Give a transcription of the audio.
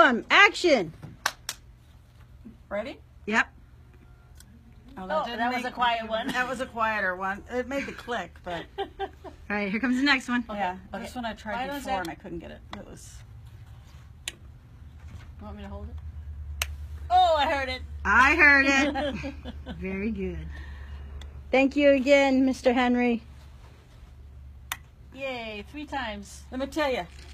drum, action. Ready? Yep. Oh, that was a quiet one. That was a quieter one. It made the click, but All right, here comes the next one. yeah. Okay. This one I tried Why before and I couldn't get it. It was. You want me to hold it? Oh, I heard it. I heard it. Very good. Thank you again, Mr. Henry. Yay, 3 times. Let me tell you,